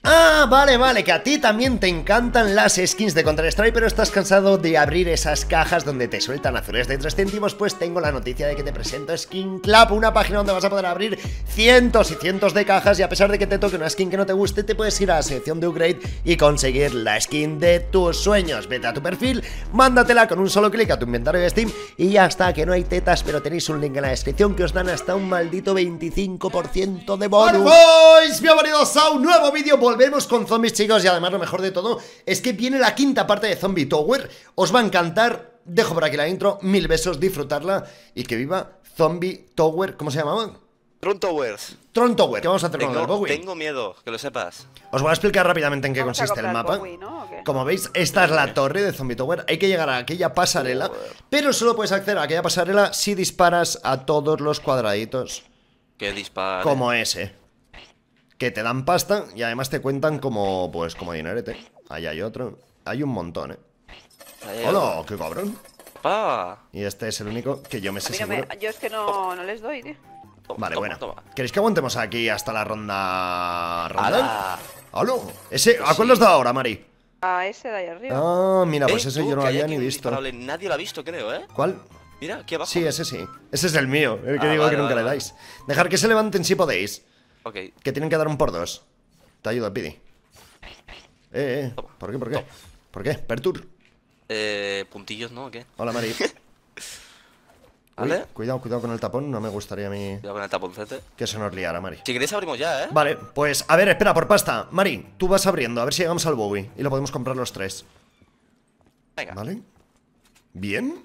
Ah, vale, que a ti también te encantan las skins de Counter-Strike, pero estás cansado de abrir esas cajas donde te sueltan azules de 3 céntimos, pues tengo la noticia de que te presento Skin Club, una página donde vas a poder abrir cientos y cientos de cajas y a pesar de que te toque una skin que no te guste, te puedes ir a la sección de upgrade y conseguir la skin de tus sueños. Vete a tu perfil, mándatela con un solo clic a tu inventario de Steam y ya está, que no hay tetas, pero tenéis un link en la descripción que os dan hasta un maldito 25% de bonus. Boys, bienvenidos a un nuevo vídeo. Volvemos con zombies, chicos, y además lo mejor de todo es que viene la quinta parte de Zombie Tower. Os va a encantar, dejo por aquí la intro, 1000 besos, disfrutarla y que viva Zombie Tower. ¿Cómo se llamaba? Tron Towers. Tron Tower. ¿Qué vamos a hacer con el Bowie? Tengo miedo, que lo sepas. Os voy a explicar rápidamente en qué consiste el mapa. Bowie, ¿no? Como veis, esta es la torre de Zombie Tower. Hay que llegar a aquella pasarela, pero solo puedes acceder a aquella pasarela si disparas a todos los cuadraditos. Que dispara. Como ese. Que te dan pasta y además te cuentan como, pues, como dinerete. Ahí hay otro. Hay un montón, ¡Hola! ¡Qué cabrón! ¡Ah! Y este es el único que yo me sé seguro. Yo es que no les doy, tío. Vale, Toma, bueno. toma. ¿Queréis que aguantemos aquí hasta la ronda? ¡Hala! ¡Halo! Ese, ¿a cuál los da ahora, Mari? A ese de ahí arriba. Ah, mira, pues ese tú, yo no lo que hay había aquí ni un visto. disparable. Nadie lo ha visto, creo, ¿eh? ¿Cuál? Mira, aquí abajo. Sí, ese sí. Ese es el mío, el que digo vale, que nunca vale, le dais. Dejar que se levanten si podéis. Ok. Que tienen que dar un por dos. Te ayudo, Pidi. Toma. ¿Por qué? ¿Por qué? ¿Por qué? Pertur. Puntillos, ¿no? ¿O qué? Hola, Mari. ¿Vale? Uy, cuidado con el tapón. No me gustaría a mí Cuidado con el taponcete. que se nos liara, Mari. Si queréis abrimos ya, ¿eh? Vale, pues a ver, espera, por pasta. Mari, tú vas abriendo, a ver si llegamos al Bowie y lo podemos comprar los tres. Venga. Vale. Bien.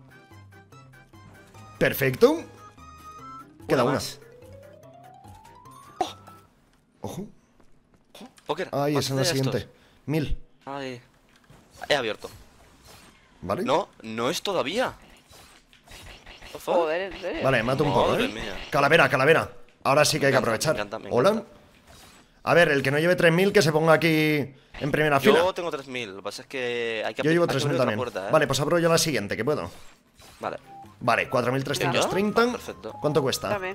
Perfecto. Queda una. más. Ojo. Póker. Ahí es en la ¿cuántos hay siguiente. estos? 1000. Ay. He abierto. ¿Vale? No, no es todavía. Joder, en serio. Vale, mato un poco, Madre mía. Calavera. Ahora sí que hay que Me aprovechar. encanta, me Hola. encanta. A ver, el que no lleve 3000 que se ponga aquí en primera fila. Yo tengo 3000. Lo que pasa es que hay que Yo llevo hay que 3000 abrir otra también. puerta, ¿eh? Vale, pues abro yo la siguiente, que puedo. Vale. Vale, 4330. ¿Ya? Perfecto. ¿Cuánto cuesta? Dame.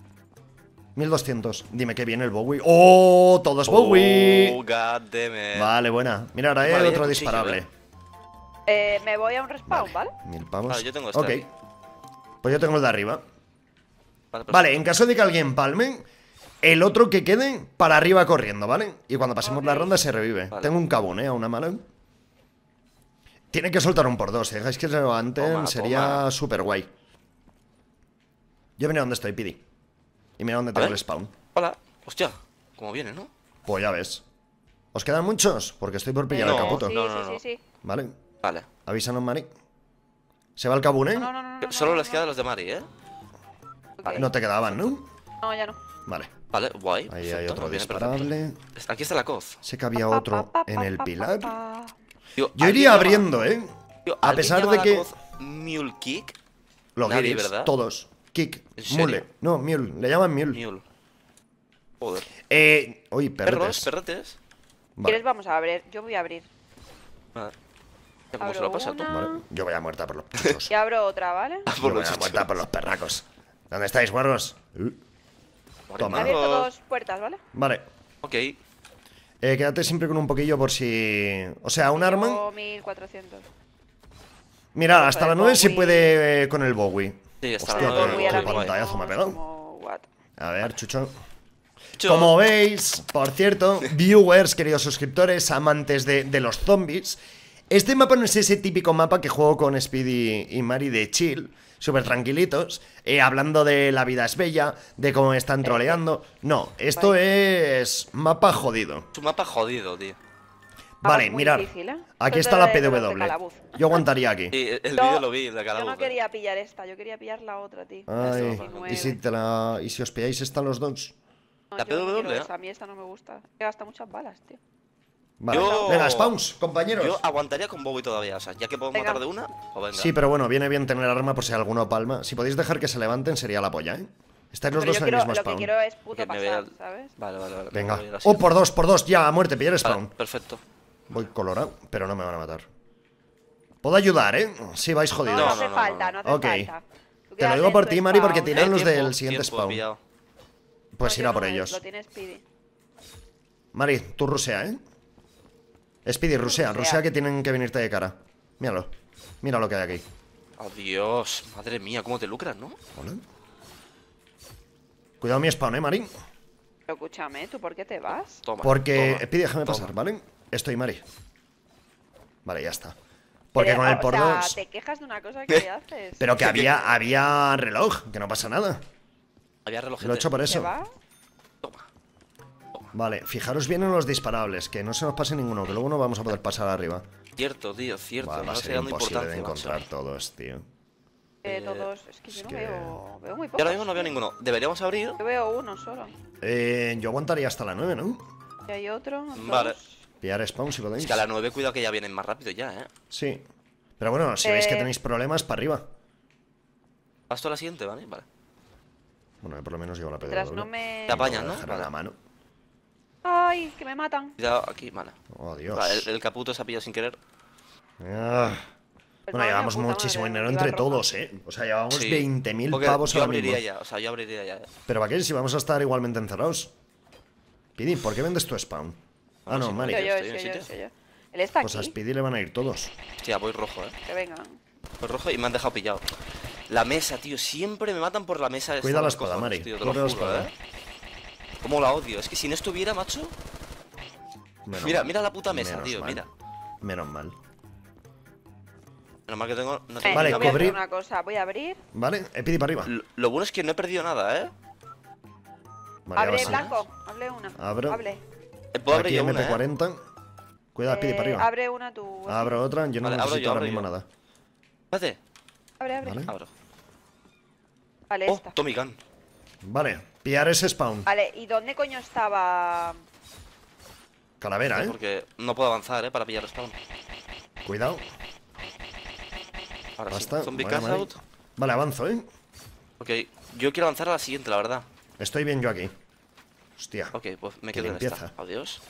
1200. Dime que viene el Bowie. ¡Oh! ¡Todo es Bowie! Oh, god damn it. Vale, buena. Mira, ahora hay Vale, otro cuchillo, disparable. Me voy a un respawn, ¿vale? 1000 pavos. Vale, yo tengo este Ok. aquí. Pues yo tengo el de arriba. Perfecto. Vale, en caso de que alguien palme, el otro que quede para arriba corriendo, ¿vale? Y cuando pasemos la ronda se revive. Vale. Tengo un cabún, a una mala. Tiene que soltar un por dos. Si dejáis que se levanten, Toma, sería toma. súper guay. Yo mira dónde estoy, Pidi. Y mira dónde tengo ver. el spawn. Hola. Hostia. Cómo viene, ¿no? Pues ya ves. ¿Os quedan muchos? Porque estoy por pillar No, el caputo. Sí, no. sí. Vale. Vale. Avísanos, Mari. Se va el cabún, ¿eh? No. Solo les quedan los de Mari, ¿eh? Ok. No te quedaban, ¿no? No, ya no. Vale. Vale, guay. Ahí hay perfecto, otro nos viene disparable. perfecto. Aquí está la coz. Sé que había otro en el pilar. Tío, Yo ¿alguien iría llama- abriendo, ¿eh? tío, A ¿alguien pesar llama de la que coz Mule Kick? los Nadie, guiris, ¿verdad? todos. Kick, ¿En serio? mule. No, mule. Le llaman mule. Mule. Joder. Uy, perretes. Perretes. Vale, ¿Quieres? Vamos a abrir. Yo voy a abrir. Vale. Ya, ¿cómo Abro se lo pasa tú? una. vale. Yo voy a muerta por los perracos. Y abro otra, ¿vale? Yo voy a muerta por los perracos. ¿Dónde estáis, guarros? Toma. He abierto dos puertas, ¿vale? Vale. Ok. Quédate siempre con un poquillo por si... O sea, un arma... Llevo 1400. Mira, hasta la el 9 se Bowie. puede con el Bowie. Sí, está Hostia, la pero Voy a qué la pantallazo me ha pegado. Como, what? A ver, Chucho. Cho. Como veis, por cierto, viewers, queridos suscriptores, amantes de los zombies, este mapa no es ese típico mapa que juego con Speedy y Mari de chill, súper tranquilitos, hablando de la vida es bella, de cómo están troleando. No, esto es mapa jodido. Es un mapa jodido, tío. Vale, muy mirad, difícil, ¿eh? aquí Esto está la de los de PW. Calabuz. Yo aguantaría aquí. Sí, el No, vídeo lo vi, de Yo Calabuz. no quería pillar esta, yo quería pillar la otra, tío. Ay, La ¿y si, 19. ¿y si os pilláis están los dos? No, La yo no PW, quiero ¿eh? esa, a mí esta no me gusta. Que gasta muchas balas, tío. Vale. Yo- Venga, spawns, compañeros. Yo aguantaría con Bowie todavía, o sea, ya que puedo Venga. matar de una, o venga. Sí, pero bueno, viene bien tener arma por si alguno palma. Si podéis dejar que se levanten sería la polla, ¿eh? Estáis los Pero dos yo en el quiero, mismo lo que spawn. quiero es puto Que me vea pasar, el- ¿sabes? Vale. Venga. Voy a ir así. Oh, por dos, ya, a muerte, pillar Vale, spawn. perfecto. Voy colorado, pero no me van a matar. Puedo ayudar, ¿eh? Si vais No, jodidos. no, No, hace no, falta, no hace Ok. falta. Tú Te lo quédate digo en por tu ti, Mari, porque spawn. tiran los Tiempo, del siguiente tiempo, spawn. pillado. Pues No, ir a yo por no, ellos. Lo tienes, Speedy. Mari, tú rusea, ¿eh? Speedy, rusea que tienen que venirte de cara. Míralo. Mira lo que hay aquí. Adiós. Madre mía, cómo te lucras, ¿no? Hola. Cuidado mi spawn, Mari. Pero escúchame, ¿tú por qué te vas? Toma. Porque... toma, Speedy, déjame toma. pasar, ¿vale? Estoy, Mari. Vale, ya está. Porque Pero, con el o por sea, dos... te quejas de una cosa que haces. Pero que había reloj, que no pasa nada. Había reloj. Lo he hecho por ¿Te eso. vas? Toma. Vale, fijaros bien en los disparables, que no se nos pase ninguno, que luego no vamos a poder pasar arriba. Cierto, tío, cierto. Va a no ser estoy dando imposible de importancia, encontrar macho. todos, tío. Todos. Es que yo no que- veo muy Yo pocos. ahora mismo no veo ninguno. Deberíamos abrir. Yo veo uno solo. Yo aguantaría hasta la 9, ¿no? Y hay otro. Vale. dos. Pillar spawn si podéis. Es que a la 9 cuidado que ya vienen más rápido ya, ¿eh? Sí. Pero bueno, si veis que tenéis problemas, para arriba. ¿Vas tú a la siguiente, vale? Vale. Bueno, yo por lo menos llevo la pedra Mientras doble. no me. Te apañas, Voy a ¿no? dejar Vale. la mano. Ay, que me matan. Cuidado aquí, vale. Oh, Dios. Vale, el caputo se ha pillado sin querer. Ah. Pues Bueno, madre llevamos mía, puta muchísimo madre, dinero me entre iba roja. todos, ¿eh? O sea, llevamos Sí. 20.000 Porque pavos yo ahora abriría mismo. ya, o sea, yo abriría ya. ¿Pero para qué? Si vamos a estar igualmente encerrados. Pidi, ¿por qué vendes tu spawn? Ah, no, sí, Mari. Yo, Estoy en yo. sitio. Él está Pues a aquí. Speedy le van a ir todos. Hostia, voy rojo, Que vengan. Voy rojo y me han dejado pillado. La mesa, tío, siempre me matan por la mesa. esta Cuida de la los espada, cojones, Mari. tío, te lo Cuida la juro, espada. Cómo la odio. Es que si no estuviera, macho. Menos Mira, mal. mira la puta mesa, Menos tío, mal. mira. Menos mal. Menos mal que tengo. No tengo Vale, voy a hacer cubrir. una cosa. Voy a abrir. ¿Vale? Pidi para arriba. Lo bueno es que no he perdido nada, ¿eh? Vale, Abre ahora sí. blanco. Hable una. Abro. Hable. Puedo abrir Aquí yo una, ¿eh? MP40. Cuidado, Pidi para arriba. Abre una tú. Abro otra. Yo no Vale, abro necesito yo, ahora abro mismo yo. nada. Espérate. Abre. Vale. Abro. Vale, Oh, esta. Tommy Gun. Vale. Pillar ese spawn. Vale, ¿y dónde coño estaba? Calavera, ¿eh? Porque no puedo avanzar, ¿eh? Para pillar spawn. Cuidado. Ahora Basta. sí. Zombie Vale, cast Mari. out. Vale, avanzo, ¿eh? Ok, yo quiero avanzar a la siguiente, la verdad. Estoy bien yo aquí. Hostia. Ok, pues me Qué quedo en limpieza. esta. Adiós.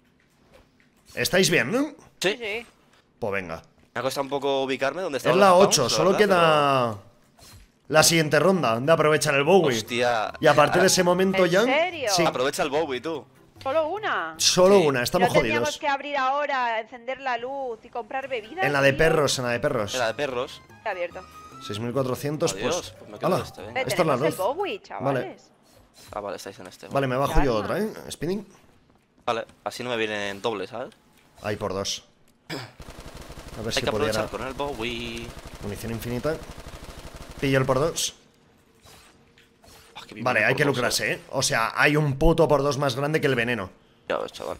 ¿Estáis bien, no? Sí. Sí. Pues venga. Me ha costado un poco ubicarme donde está. Es la 8, solo queda la siguiente ronda de aprovechar el Bowie. Hostia. Y a partir de ese momento ¿En ya. serio? Sí, Aprovecha el Bowie, tú. Solo una. solo Sí. una, estamos ¿No tendríamos jodidos. que abrir ahora, encender la luz y comprar bebidas? En la de tío? perros, en la de perros. Era de perros. Está abierto. 6.400, Adiós. pues. Pues me quedo ¡Hala! en este, venga. Esta Esta es la luz. el Bowie, chavales. Ah, vale, estáis en este. Vale, me bajo yo Calma. otra, ¿eh? Spinning. Vale, así no me vienen doble, ¿sabes? Ahí por dos. A ver Hay si que aprovechar pudiera. con el Bowie. Munición infinita. Pillo el por dos. Ah, que vivo Vale, muy hay que por dos, lucrarse, ¿eh? O sea, hay un puto por dos más grande que el veneno. Ya ves, chaval.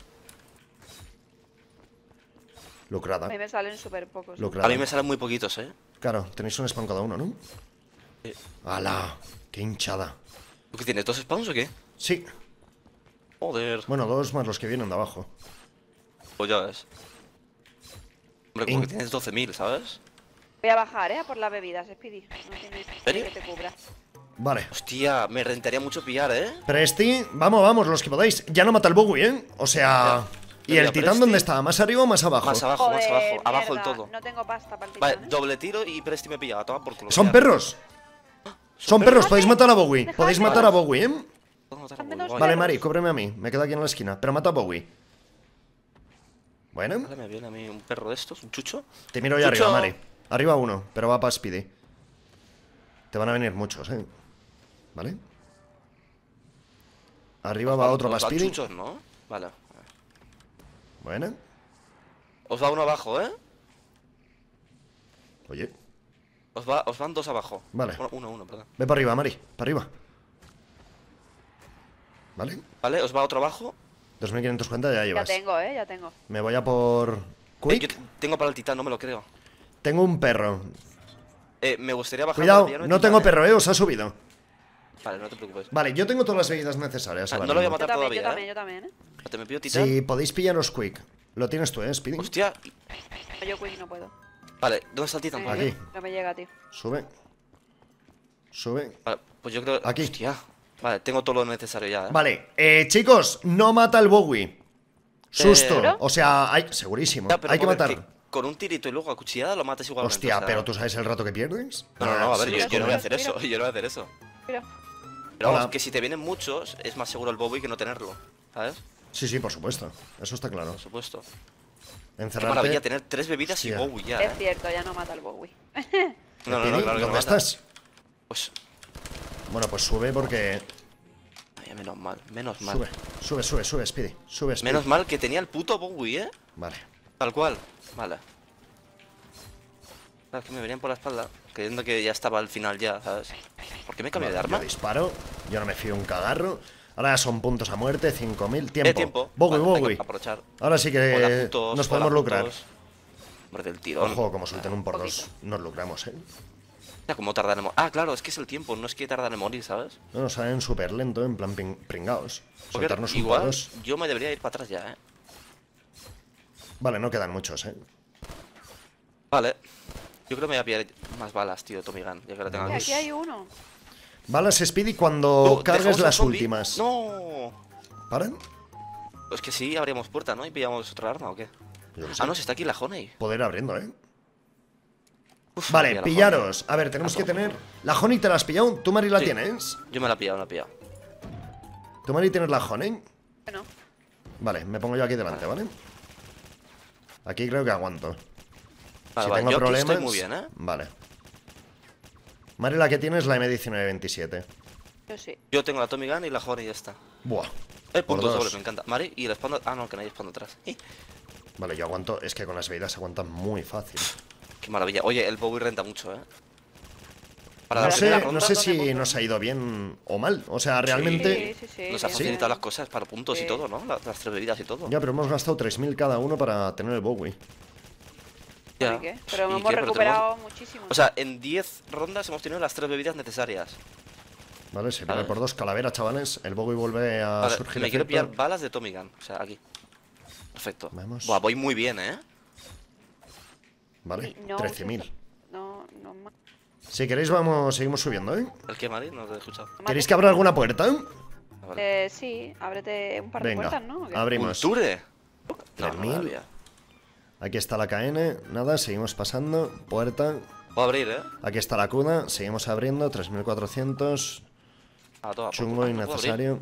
Lucrada. A mí me salen súper pocos. Lucrada. A mí me salen muy poquitos, ¿eh? Claro, tenéis un spawn cada uno, ¿no? Sí. ¡Hala! ¡Qué hinchada! ¿Tú qué tienes? ¿2 spawns o qué? Sí. Joder. Bueno, dos más los que vienen de abajo. Pues ya ves. Hombre, como In- que tienes 12.000, ¿sabes? Voy a bajar, ¿eh? A por las bebidas, Speedy. No tienes serio? que te cubra. Vale. Hostia, me rentaría mucho pillar, ¿eh? Presti, vamos, los que podáis. Ya no mata el Bowie, ¿eh? O sea. ¿Y Mira, el titán Presti- dónde está? ¿Más arriba o más abajo? Más abajo, más Joder, abajo. Abajo mierda, del todo. No tengo pasta para el Vale, titán, ¿eh? doble tiro y Presti me pilla. Toma por culo. ¡Son ya. perros! Son perros, podéis matar a Bowie. Dejadme. Podéis matar a Bowie, ¿eh? Puedo matar a Dame Bowie, dos guay. Vale, perros. Mari, cúbreme a mí. Me quedo aquí en la esquina. Pero mata a Bowie. Bueno, Vale, me viene a mí un perro de estos, un chucho. te miro ya Chucho. arriba, Mari. Arriba uno, pero va para Speedy. Te van a venir muchos, ¿eh? ¿Vale? Arriba va otro para Os van Speedy. chuchos, ¿no? Vale. Bueno, Os va uno abajo, ¿eh? oye. Os van dos abajo. Vale. Bueno, uno, perdón. Ve para arriba, Mari. Para arriba. ¿Vale? Vale, os va otro abajo. 2540 ya Ya llevas. tengo, ya tengo. Me voy a por... Yo Quick. tengo para el titán, no me lo creo. Tengo un perro. Me gustaría bajar. Cuidado, para pillarme no titán, tengo ¿eh? perro, ¿eh? Os ha subido. Vale, no te preocupes. Vale, yo tengo todas las bebidas necesarias. Ah, ahora no lo voy a mismo. matar todavía, Yo también, ¿eh? Te me pido titán. Si podéis pillaros Quick. Lo tienes tú, ¿eh, Speedy? Hostia. Yo Quick no puedo. Vale, ¿dónde está el titán? Aquí. No me llega, tío. Sube. Sube. Vale, pues yo creo. Aquí. Hostia. Vale, tengo todo lo necesario ya, ¿eh? Vale, chicos, no mata el Bowie. Susto. ¿Seguro? O sea, hay... segurísimo. Ya, pero Hay que joder, matar. con un tirito y luego a cuchillada lo matas igualmente. Hostia, o sea. pero ¿tú sabes el rato que pierdes? No, a ver, sí, yo no voy a hacer mira. eso. Yo no voy a hacer eso. Mira. Pero vamos, Hola. que si te vienen muchos, es más seguro el Bowie que no tenerlo. ¿Sabes? Sí, sí, por supuesto. Eso está claro. Por supuesto. Qué Encerrarte... maravilla tener 3 bebidas Sí, y Bowie ya, Es cierto, ya no mata al Bowie. No, no, Pidi, no, claro que no ¿dónde mata. estás? Pues, Bueno, pues sube porque... ay, menos mal, menos mal. Sube, Speedy. Sube, Speedy. Menos mal que tenía el puto Bowie, Vale. Tal cual. Vale. Claro, es que me venían por la espalda, creyendo que ya estaba al final ya, ¿sabes? ¿Por qué me cambié de Vale, arma? yo disparo. Yo no me fío un cagarro. Ahora son puntos a muerte, 5000. Tiempo. Tiempo. Bowie, Vale, hay Bowie. que aprovechar. Ahora sí Hola, que putos, nos hola, podemos lucrar. putos. Hombre, del tirón. Ojo, como suelten un por poquito. dos, nos lucramos, ¿eh? Ya, ¿cómo tardan en morir? Ah, claro, es que es el tiempo, no es que tardan en morir, ¿sabes? No nos salen súper lento, en plan pringaos. Porque Soltarnos un por igual dos. yo me debería ir para atrás ya, Vale, no quedan muchos, ¿eh? Vale. Yo creo que me voy a pillar más balas, tío, Tommy Gun, ya que lo tengo Mira, aquí. aquí hay uno. Balas Speedy cuando No, cargues dejamos un las zombie. últimas. No. ¿Paran? Pues que sí, abríamos puerta, ¿no? Y pillamos otra arma, ¿o qué? Yo qué sé. Ah, no, si está aquí la Honey. Poder ir abriendo, ¿eh? Uf, Vale, mira la pillaros. A ver, tenemos que tener... ¿La Honey te la has pillado? ¿Tú, Mari, la Sí. tienes? Honey. Yo me la he pillado, me la he pillado. ¿Tú, Mari, tienes la Honey? Bueno, Vale, me pongo yo aquí delante, ¿vale? Aquí creo que aguanto. Vale, Si vale, tengo yo aquí problemas... estoy muy bien, ¿eh? Vale. Mari, la que tiene es la M1927. yo sí. Yo tengo la Tommy Gun y la Honey ya está. Buah. Puntos Por dos. dobles, me encanta. Mari, y el spawn... Ah, no, que no hay spawn atrás. Vale, yo aguanto. Es que con las bebidas se aguanta muy fácil. Qué maravilla. Oye, el Bowie renta mucho, ¿eh? Para No la primera sé, ronda no sé ¿dónde si puntos? nos ha ido bien o mal. O sea, realmente... Sí, sí, sí. nos ha bien, facilitado bien. las cosas para puntos y Sí. todo, ¿no? Las 3 bebidas y todo. Ya, pero hemos gastado 3000 cada uno para tener el Bowie. Ya. ¿Y qué? Pero ¿Y hemos qué? Pero recuperado muchísimo. O sea, en 10 rondas hemos tenido las 3 bebidas necesarias. Vale, se viene Vale. por dos calavera, chavales. El Bowie vuelve a Vale, surgir me quiero efecto. pillar balas de Tommy Gun. O sea, aquí. Perfecto. Vamos. Buah, voy muy bien, ¿eh? Vale, Y no, 13.000. No, no más. Si queréis, vamos, seguimos subiendo, ¿eh? ¿El que, Mari? No te he escuchado. ¿Queréis que abra alguna puerta? Ah, vale. Sí, ábrete un par de Venga, puertas, ¿no? ¿O qué? abrimos. ¿Culture? No, 3000. maravilla. Aquí está la KN, nada, seguimos pasando. Puerta. Puedo abrir, ¿eh? Aquí está la CUDA, seguimos abriendo. 3400. Ah, toma, por Chungo culo. ¿No puedo abrir? innecesario.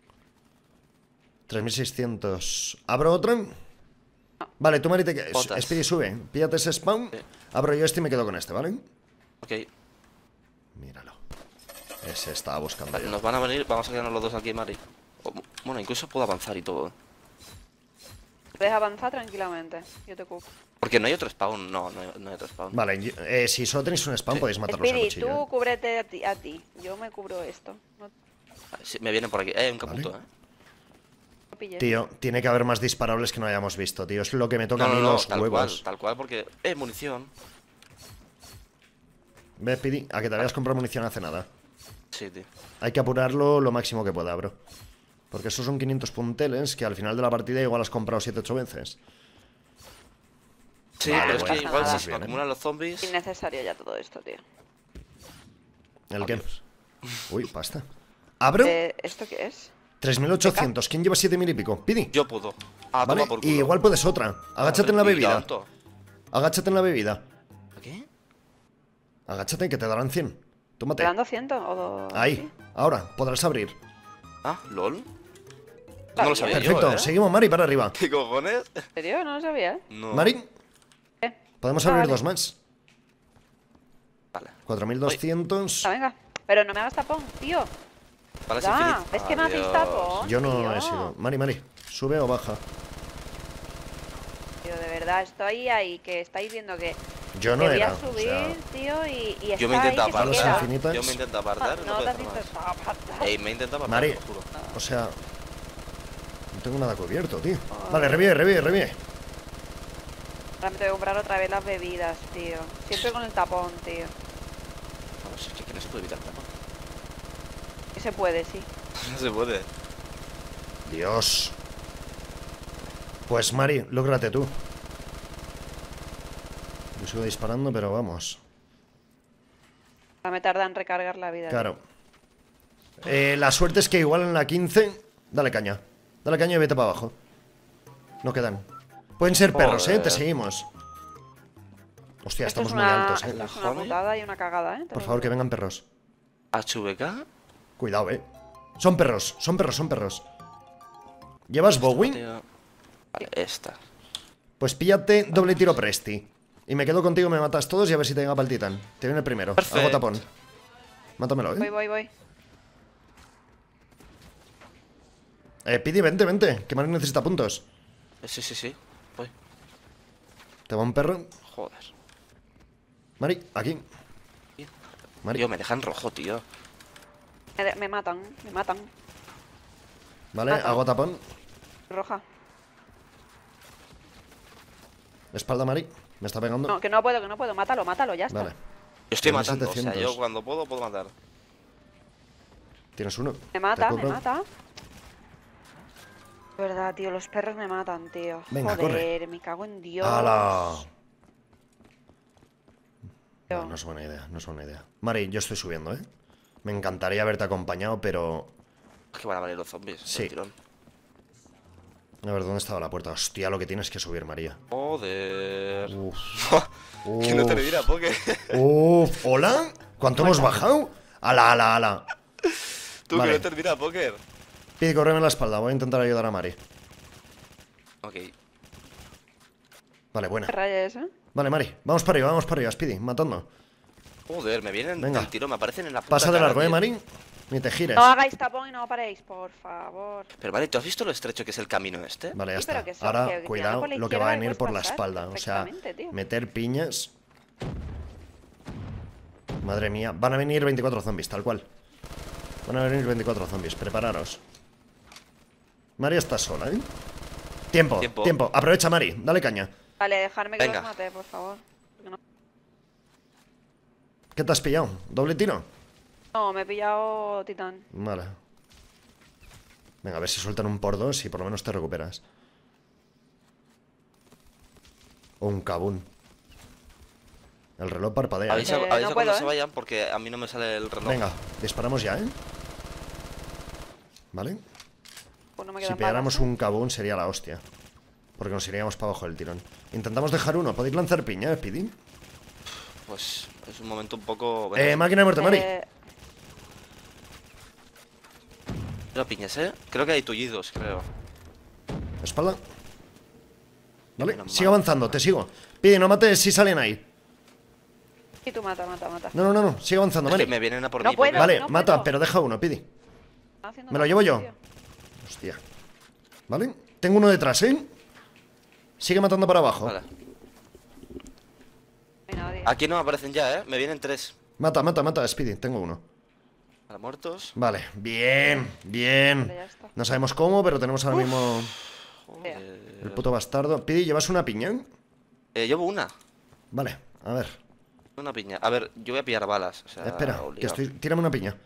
3600. ¿Abro otro? Vale, tú, Mari, Botas. Speedy, sube. Píllate ese spawn. Sí. Abro yo este y me quedo con este, ¿vale? Ok. Míralo. Ese estaba buscando Vale, yo. nos van a venir. Vamos a quedarnos los dos aquí, Mari. Bueno, incluso puedo avanzar y todo. Puedes avanzar tranquilamente. Yo te cubro. Porque no hay otro spawn. No hay otro spawn. Vale, si solo tenéis un spawn Sí. podéis matarlos a Speedy, cuchillo. tú ¿eh? cúbrete a ti. Yo me cubro esto. No Vale, sí, me vienen por aquí. Un caputo, Vale. lo pilles. Tío, tiene que haber más disparables que no hayamos visto, tío. Es lo que me toca a mí los huevos. Tal cual, porque... munición. Ve, Pidi, a que te habías comprado munición hace nada. Sí, tío. Hay que apurarlo lo máximo que pueda, bro. Porque esos son 500 punteles que al final de la partida igual has comprado 7-8 veces. Sí, Vale, pero es bueno, que igual nada. si se me Bien, ¿eh? acumulan los zombies... Innecesario ya todo esto, tío. ¿El qué? Adiós. Uy, pasta. ¿Abro? ¿Esto qué es? 3800. ¿Quién lleva 7000 y pico? Pidi. Yo puedo. Ah, Vale, toma por culo. y igual puedes otra. Agáchate en la ¿Y bebida. tanto? Agáchate en la bebida. ¿Qué? Agáchate que te darán 100. ¿Te Tómate. dan 200 o dos? Ahí. ¿Sí? Ahora, podrás abrir. Ah, LOL. Está No lo bien. sabía Perfecto. yo, ¿eh? Seguimos, Mari, para arriba. ¿Qué cojones? ¿En serio? No lo sabía, ¿eh? No. Mari, podemos abrir Vale. dos más. Vale. 4200. Ah, venga. Pero no me hagas tapón, tío. Vale, Ya, es que me hacéis Adiós. tapón. Yo no tío. he sido. Mari, ¿sube o baja? Tío, de verdad, estoy ahí, que estáis viendo que Yo no te voy era. a o subir, sea, tío, y Yo me está intento ahí que se apartar. queda. infinitas. Yo me intento apartar. No puedo te has hacer más. intentado apartar. Ey, me intento apartar, Mari, te lo juro. o sea, no tengo nada cubierto, tío. Vale, revive. Ahora me tengo que comprar otra vez las bebidas, tío. Siempre con el tapón, tío. Vamos, es que no se puede evitar tapón. Que se puede, sí. No se puede. Dios. Pues Mari, lógrate tú. Yo sigo disparando, pero vamos. Ahora me tarda en recargar la vida. Claro. La suerte es que igual en la 15. Dale caña. Dale caña y vete para abajo. No quedan. Pueden ser perros, Joder. te seguimos. Hostia, Esto estamos es muy una, altos, esto es una Joder. putada y una cagada, ¿eh? Te Por lo favor, que digo. vengan perros. ¿HVK? Cuidado, Son perros. ¿Llevas Bowie? Tío. Vale, esta. Pues píllate doble tiro Presti. Y me quedo contigo, me matas todos y a ver si te llega para el titán. Te viene el primero. Perfecto. Hago tapón. Mátamelo, Voy. Pidi, vente. Que Mari necesita puntos. Sí. Voy. Te va un perro. Joder. Mari, aquí. Mari. Tío, me dejan rojo, tío. Me matan. Vale, Mata. hago tapón. Roja. Espalda, Mari. Me está pegando. No, que no puedo. Mátalo, ya está. Vale. Yo estoy Tengo matando, o sea, 700. yo cuando puedo matar. Tienes uno. Me mata. Te cubro. De verdad, tío, los perros me matan, tío. Venga, Joder, corre. me cago en Dios. ¡Hala! Tío. No es buena idea. Mari, yo estoy subiendo, ¿eh? Me encantaría haberte acompañado, pero... Es que van a valer los zombies. Sí. del tirón. A ver, ¿dónde estaba la puerta? Hostia, lo que tienes que subir, María. Joder. Uf. Que no te lo dirá, porque. Uf. ¿Hola? ¿Cuánto hemos bajado? ¡Hala! Tú Vale. que no te dirá, Poker. Pide, córreme la espalda. Voy a intentar ayudar a Mari. Ok. Vale, buena. ¿Qué rayas, Vale, Mari. Vamos para arriba, Speedy. Matando. Joder, me vienen Venga. del tiro, me aparecen en la puta Pasa de cara, largo, tío. Mari. Ni te gires. No hagáis tapón y no paréis, por favor. Pero vale, ¿tú has visto lo estrecho que es el camino este? Vale, ya Sí, pero está. que eso, Ahora, que cuidado tirando por la lo que va a izquierda venir por la puedes pasar espalda. O sea, perfectamente, tío. meter piñas. Madre mía. Van a venir 24 zombies, tal cual. Van a venir 24 zombies. Prepararos. Mari está sola, ¿eh? Tiempo. Aprovecha, Mari. Dale caña. Vale, dejarme que Venga. los mate, por favor. Que no- ¿Qué te has pillado? ¿Doble tiro? No, me he pillado titán. Vale. Venga, a ver si sueltan un por dos y por lo menos te recuperas. O un cabún. El reloj parpadea. ¿eh? Avisa, no avisa puedo, cuando ¿eh? se vayan porque a mí no me sale el reloj. Venga, disparamos ya, ¿eh? Vale. Pues no me Si quedan pilláramos balas, ¿eh? un cabún sería la hostia. Porque nos iríamos para abajo del tirón. Intentamos dejar uno. ¿Podéis lanzar piña, Speedy? Pues es un momento un poco. Máquina de muerte, Mari. No piñas, creo que hay tullidos, creo. Espalda. Vale, Menos sigue mal. avanzando, te sigo. Pide, no mates si salen ahí. Y tú mata. No, sigue avanzando, Es que Mari. me vienen a por No mí. puedo. Poker. Vale, no mata, puedo. pero deja uno, Pidi. Están haciendo Me lo tapón, llevo yo. tío. Hostia. Vale, tengo uno detrás, ¿eh? Sigue matando para abajo. Vale. No hay nadie. Aquí no aparecen ya, Me vienen 3. Mata, Speedy, tengo uno. Para muertos. Vale, bien. Vale, ya está. No sabemos cómo, pero tenemos ahora mismo Joder. el puto bastardo. Pidi, ¿llevas una piña? Llevo una. Vale, a ver. Una piña. A ver, yo voy a pillar balas. O sea, Espera, que obligado. estoy... Tírame una piña.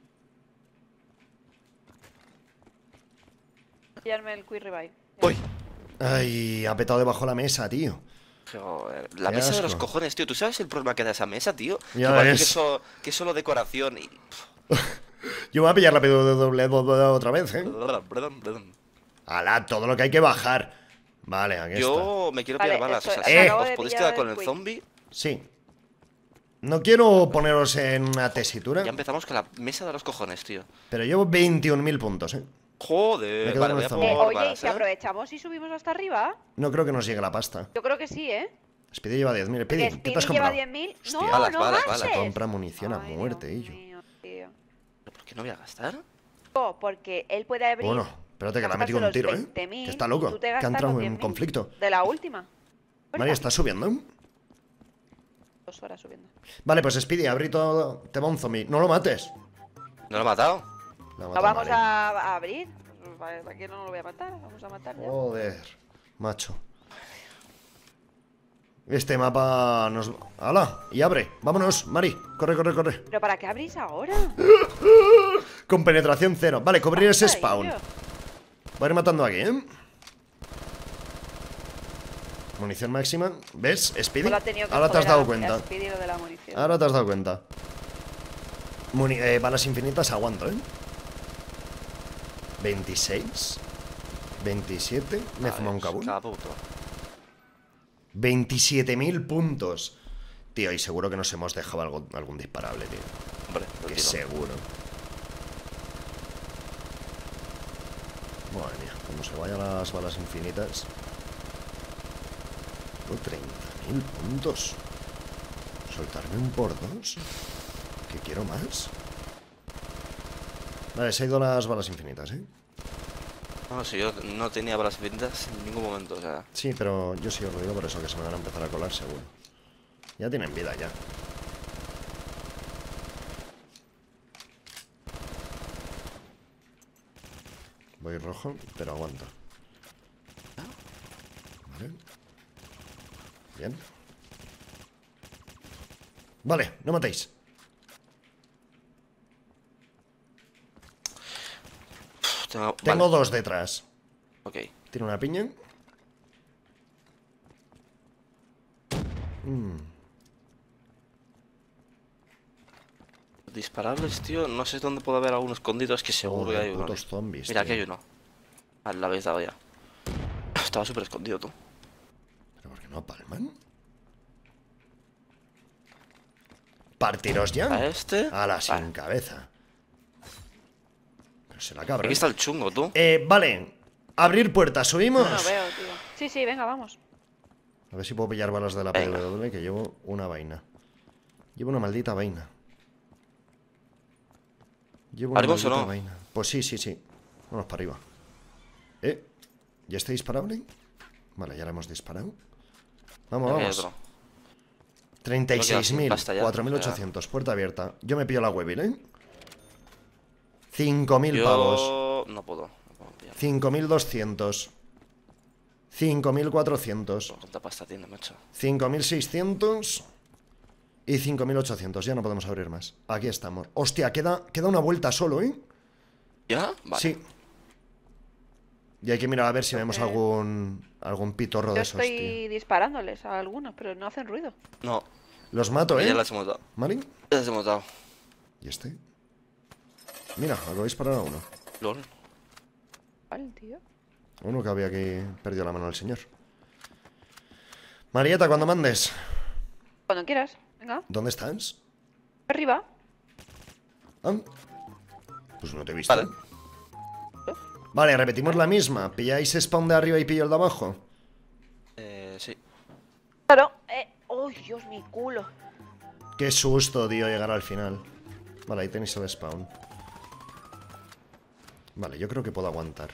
Pillarme el quick revive. ¡Uy! Ay, ha petado debajo de la mesa, tío. Joder, la Qué mesa de los asco. cojones, tío. ¿Tú sabes el problema que da esa mesa, tío? Ya que parece ves. que es solo decoración y. Yo voy a pillar la doble otra vez, ¿eh? Alá, todo lo que hay que bajar. Vale, aquí está. Yo me quiero Vale, pillar balas. O eso, sea, acabo si os de podéis pillar quedar con el el quick. zombie. Sí. No quiero poneros en una tesitura, Ya empezamos con la mesa de los cojones, tío. pero llevo 21.000 puntos, ¿eh? Me Joder, quedo vale, con voy el a zombie. por Oye, ¿y balas, si aprovechamos y subimos hasta arriba? No creo que nos llegue la pasta. Yo creo que sí, ¿eh? Speedy lleva 10.000. Porque Speedy, ¿qué te has Speedy lleva comprado? 10.000. Hostia. No, Balas, no balas, manches. balas. Compra munición a Ay, muerte, Dios ello. mío, tío. ¿Por qué no voy a gastar? No, porque él puede abrir. Bueno, espérate que le ha gastarse metido un los tiro, 20.000 Que está y loco. tú te Que ha gastas entrado los en 10.000 conflicto. De la última. Mari, ¿estás subiendo? 2 horas subiendo. Vale, pues Speedy, abrí todo. Te va un zombie. No lo mates. ¿No lo he matado? Lo ha ¿No matado vamos Mari. a abrir? Pues, ¿para qué no lo voy a matar? Vamos a matar ya. Joder, macho. Este mapa nos... ¡Hala! Y abre. Vámonos, Mari. Corre. ¿Pero para qué abrís ahora? Con penetración cero. Vale, cubrir ese Basta, spawn. tío. Voy a ir matando aquí, ¿eh? Munición máxima. ¿Ves, Speedy? Pues lo ha tenido que Ahora te has joder dado a cuenta. Speedy lo de la munición. Ahora te has dado cuenta. Balas infinitas aguanto, ¿eh? 26. 27. Me he fumado un cabún. Cada puto. 27.000 puntos. Tío, y seguro que nos hemos dejado algún disparable, tío. Hombre, Que tranquilo. seguro. Madre mía, Cuando se vayan las balas infinitas. Tengo 30.000 puntos. Soltarme un por dos. Que quiero más. Vale, se ha ido las balas infinitas, ¿eh? No, si yo no tenía balas infinitas en ningún momento, o sea. Sí, pero yo sí os lo digo por eso, que se me van a empezar a colar seguro. Ya tienen vida, ya. Voy rojo, pero aguanto. Vale. Bien. Vale, no matéis. Tengo dos detrás. Ok. Tiene una piña. Disparables, tío. No sé dónde puede haber alguno escondido. Es que seguro que Joder, hay uno. putos zombies, Mira, tío. aquí hay uno. Ah, lo habéis dado ya. Estaba súper escondido, tú. ¿Pero por qué no palman? ¿Partiros ya? A este. Ala, sin Vale. cabeza. Pero se la cabra. Aquí está el chungo, tú. Vale. Abrir puertas, subimos. No veo, tío. Sí, sí, venga, vamos. A ver si puedo pillar balas de la Venga. PW, que llevo una vaina. Llevo una maldita vaina. Llevo una ¿Abrimos o maldita no? vaina. Pues sí, sí, sí. Vamos para arriba. ¿Ya está disparable? Vale, ya la hemos disparado. Vamos, Aquí hay vamos. otro. 36.000, Basta ya, 4.800. Puerta abierta. Yo me pillo la web, ¿eh? 5.000 pavos. Yo no puedo. No puedo pillar. 5.200. 5.400. ¿Cuánta pasta tiene, macho? 5.600 y 5.800. Ya no podemos abrir más. Aquí estamos. Hostia, queda una vuelta solo, ¿eh? ¿Ya? Vale. Sí. Y hay que mirar a ver si vemos algún pitorro Yo de esos, estoy tío. disparándoles a algunos, pero no hacen ruido. No. Los mato, ¿eh? Ya las hemos dado. ¿Mari? Ya las hemos dado. ¿Y este? Mira, acabo de disparar a uno. LOL. ¿Cuál, tío? Uno que había aquí perdido la mano al señor. Marieta, cuando mandes. Cuando quieras, venga. ¿Dónde estás? Arriba. Ah. Pues no te he visto. Vale. Vale, repetimos la misma. ¿Pilláis spawn de arriba y pillo el de abajo? Sí. Claro. ¡Oh, Dios, mi culo! Qué susto, tío, llegar al final. Vale, ahí tenéis el spawn. Vale, yo creo que puedo aguantar.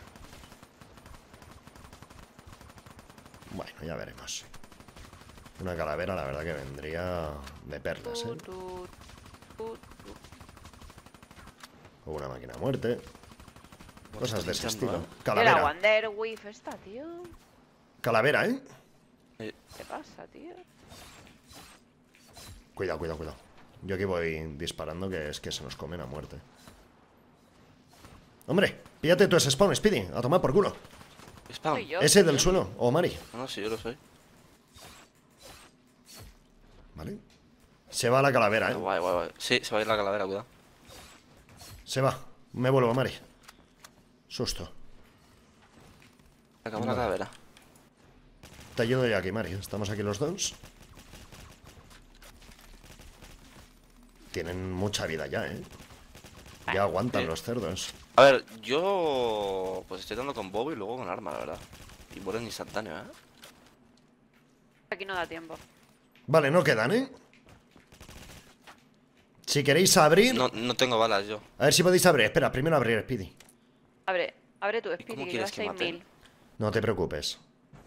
Bueno, ya veremos. Una calavera, la verdad que vendría de perlas, ¿eh? O una máquina de muerte. Cosas de ese estilo. Era Calavera. Wander Whiff esta, tío. Calavera, ¿eh? ¿Qué pasa, tío? Cuidado, cuidado, cuidado. Yo aquí voy disparando, que es que se nos comen a muerte. Hombre, píllate tú ese spawn, Speedy. A tomar por culo. Spawn. Soy yo. Ese del suelo. O Mari. No, sí, yo lo soy. Vale. Se va la calavera, ¿eh? Guay, guay, guay. Sí, se va a ir la calavera, cuidado. Se va. Me vuelvo, Mari. Susto. Acabó la calavera. Te ayudo yo aquí, Mari. Estamos aquí los dos. Tienen mucha vida ya, ¿eh? Ya aguantan los cerdos. A ver, yo pues estoy dando con bobo y luego con arma, la verdad. Y mueren instantáneo, ¿eh? Aquí no da tiempo. Vale, no quedan, ¿eh? Si queréis abrir... No tengo balas yo. A ver si podéis abrir. Espera, primero abrir, Speedy. Abre tu cómo Speedy, que quieres lleva que mate? 6.000. No te preocupes.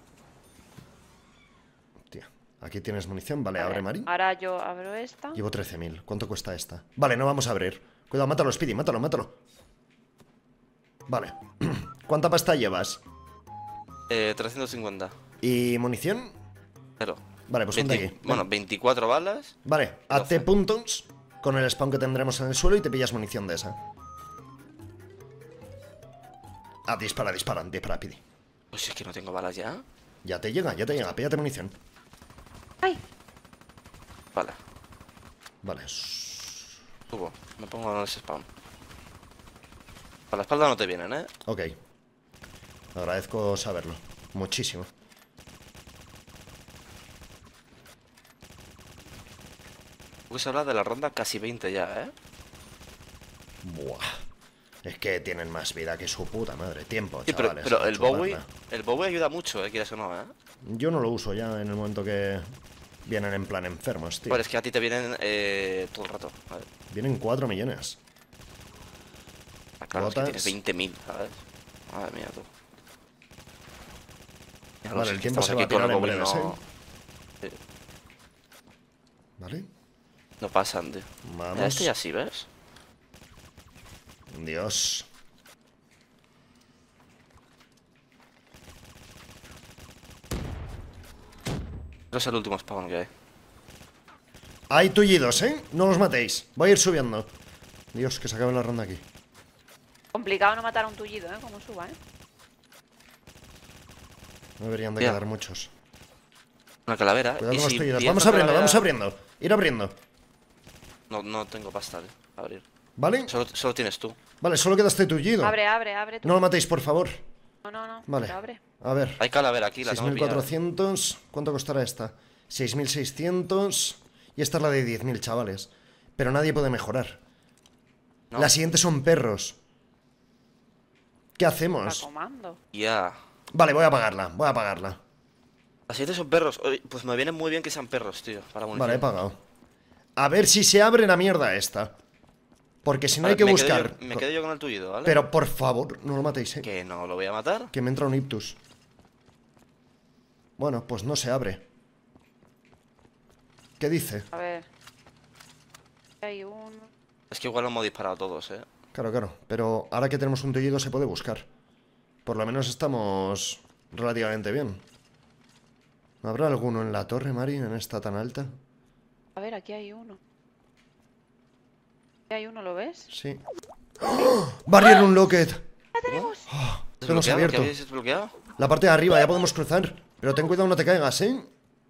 Tía, aquí tienes munición. Vale, abre, Mari. Ahora yo abro esta. Llevo 13.000. ¿Cuánto cuesta esta? Vale, no vamos a abrir. Cuidado, mátalo, Speedy, mátalo, mátalo. Vale. ¿Cuánta pasta llevas? 350. ¿Y munición? Pero. Vale, pues ponte aquí. Bueno, 24 balas. Vale, hazte puntos con el spawn que tendremos en el suelo y te pillas munición de esa. Ah, dispara, Pidi. Pues es que no tengo balas ya. Ya te llega, píllate munición. ¡Ay! Vale, Vale. subo. Me pongo en ese spawn. Para la espalda no te vienen, ¿eh? Ok. Agradezco saberlo. Muchísimo. Pues habla de la ronda casi 20 ya, ¿eh? Buah. Es que tienen más vida que su puta madre. Tiempo, Sí, chavales. pero a el Bowie, chuparla. el Bowie ayuda mucho, quieras o no, Yo no lo uso ya en el momento que vienen en plan enfermos, tío. Pues es que a ti te vienen todo el rato, ¿sabes? Vienen 4 millones. Ah, claro, es que Botas. tienes 20.000, ¿sabes? Madre mía, tú. Ya Vale, sé, el que tiempo estamos se va a aquí con tirar el en Bowie, breves, no, ¿Vale? no pasan, tío. Vamos. Mira, este ya sí, ¿ves? Dios. Es el último spawn que hay. Hay tullidos, ¿eh? No los matéis. Voy a ir subiendo. Dios, que se acabe la ronda aquí. Complicado no matar a un tullido, como suba, No deberían de Ya. quedar muchos. Una calavera. Cuidado y con los si tullidos. pillas Vamos una abriendo, calavera- vamos abriendo. Ir abriendo. No tengo pasta de abrir. ¿Vale? Solo tienes tú. Vale, solo queda este tullido. Abre tú. No lo matéis, por favor. No, Vale. pero abre. A ver. Hay calavera aquí, la tengo que pillar. 6.400. ¿Cuánto costará esta? 6.600. Y esta es la de 10.000, chavales. Pero nadie puede mejorar. No. La siguiente son perros. ¿Qué Está hacemos? comando. Ya. Vale, voy a apagarla. Voy a apagarla. Las siguientes son perros. Oye, pues me viene muy bien que sean perros, tío. Para munición. Vale, he pagado. A ver si se abre la mierda esta. Porque si no Vale, hay que me quedo buscar. me quedo yo con el tullido, ¿vale? Pero por favor, no lo matéis, eh. Que no lo voy a matar. Que me entra un ictus. Bueno, pues no se abre. ¿Qué dice? A ver. Hay uno. Es que igual lo hemos disparado todos, Claro, claro. Pero ahora que tenemos un tullido se puede buscar. Por lo menos estamos relativamente bien. ¿Habrá alguno en la torre, Mari, en esta tan alta? A ver, aquí hay uno. Aquí hay uno, ¿lo ves? Sí. ¡Oh! ¡Barrier un locket! ¡La tenemos! Lo hemos ¿Desbloqueado? ¿Qué abierto. habéis desbloqueado? La parte de arriba, ya podemos cruzar. Pero ten cuidado, no te caigas, ¿eh?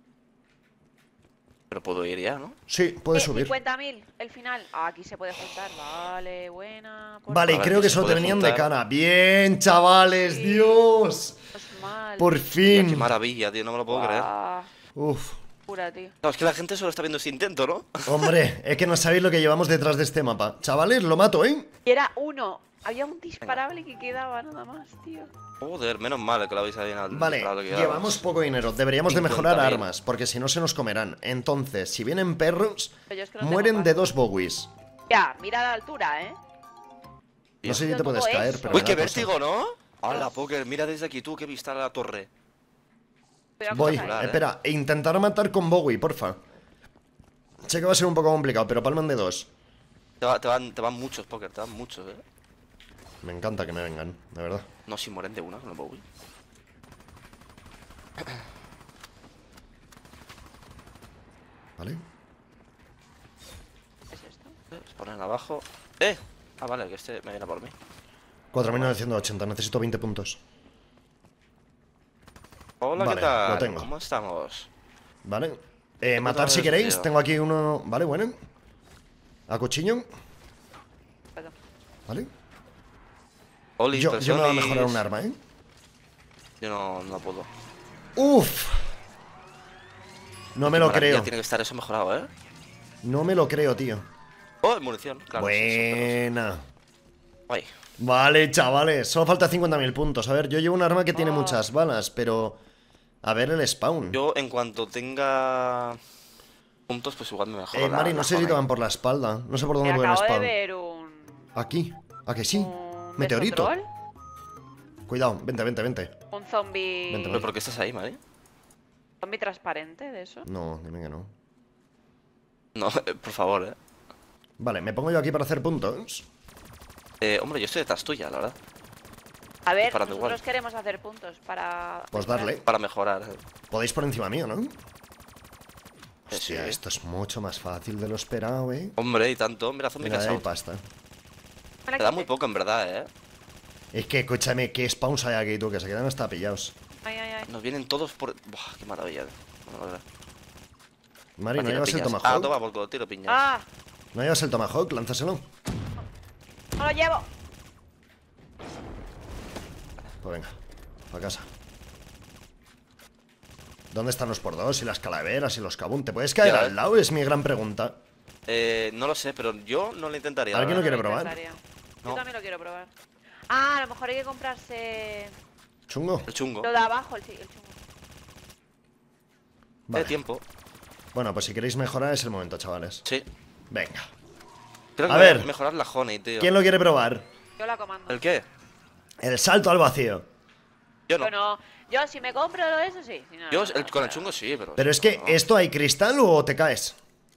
Pero puedo ir ya, ¿no? Sí, puedes subir. 50.000, el final. Ah, aquí se puede juntar. Vale, buena. Por Vale, y A ver, creo que que se solo te puede venían de juntar. cara. Bien, chavales, Sí. Dios. No es mal. Por Tía, qué fin. maravilla, tío. No me lo puedo creer. Ah, Uf. pura, tío. No, es que la gente solo está viendo ese intento, ¿no? Hombre, es que no sabéis lo que llevamos detrás de este mapa. Chavales, lo mato, ¿eh? Y era uno. Había un disparable que quedaba nada más, tío. Joder, menos mal que lo habéis adivinado. Vale, disparado que llevamos poco dinero. Deberíamos de mejorar 50.000. armas, porque si no se nos comerán. Entonces, si vienen perros, Pero yo es que no tengo mueren pasta. de 2 bowies. Ya, mira la altura, No sé si Yo te puedes todo caer, eso. pero Uy, me qué da cosa. vértigo, ¿no? Hola, Poker, mira desde aquí tú que vista la torre. Cuidado Voy, con esa, espera, e intentar matar con Bowie, porfa. Sé que va a ser un poco complicado, pero palman de 2. Te van muchos, Poker, te van muchos, Me encanta que me vengan, de verdad. No, si mueren de una con el Bowie. ¿Vale? ¿Qué es esto? Se ponen abajo. Ah, vale, que este me viene por mí. 4.980, necesito 20 puntos. Hola, Vale, ¿qué tal? lo tengo. ¿Cómo estamos? ¿Vale? Matar si vez, queréis, tío. tengo aquí uno... Vale, bueno. A cuchillo, Perdón. ¿vale? Oli, Yo me voy a personis. mejorar un arma, ¿eh? Yo no puedo. ¡Uf! No me lo Maravilla, creo. Tiene que estar eso mejorado, ¿eh? No me lo creo, tío. Oh, munición, claro. sí, son Buena. perros. Guay. Vale, chavales, solo falta 50.000 puntos. A ver, yo llevo un arma que tiene Oh. muchas balas, pero... A ver el spawn. Yo, en cuanto tenga puntos, pues igual me mejoro. Mari, no la sé si te zona. van por la espalda. No sé por Me dónde pueden acabo de spawn. ver un... Aquí. ¿A que sí? un Meteorito. mesotroll, Cuidado, vente, vente, vente. un zombie... Vente, ¿Pero por qué estás ahí, Mari? zombie transparente de eso. No, dime que no. No, por favor, Vale, me pongo yo aquí para hacer puntos. Hombre, yo estoy detrás tuya, la verdad. A ver, Disparando nosotros igual. queremos hacer puntos para... Pues darle. Para mejorar. Podéis por encima mío, ¿no? Sí. Hostia, esto es mucho más fácil de lo esperado, ¿eh? Hombre, y tanto. Mira, zombie Mira, ahí hay cansado. pasta. Me la Te da quité. muy poco, en verdad, Es que, escúchame, ¿qué spawns hay aquí, tú? Que se quedan hasta pillados. Ay, ay, ay. Nos vienen todos por... Buah, qué maravilla. No me lo creo. Mari, ¿no Tira llevas el piñas. tomahawk? Ah, toma, por culo, tiro piñas. ¡Ah! ¿No llevas el tomahawk? Lánzaselo. ¡No lo llevo! Pues venga, a casa. ¿Dónde están los por dos y las calaveras y los kabum? ¿Te puedes caer Ya, al lado? Es mi gran pregunta. No lo sé, pero yo no lo intentaría. ¿Alguien la lo quiere verdad. probar? Intentaría. No. Yo también lo quiero probar. Ah, a lo mejor hay que comprarse ¿Chungo? El chungo. lo de abajo, el chungo. Vale. De tiempo. Bueno, pues si queréis mejorar es el momento, chavales. Sí. Venga. Creo que A voy ver. mejorar la honey, tío. ¿Quién lo quiere probar? Yo la comando. ¿El qué? El salto al vacío. Yo no. Yo no. Yo si me compro eso sí. Si no, Yo no, con el pero- chungo sí, pero... Pero es que, no. ¿esto hay cristal o te caes?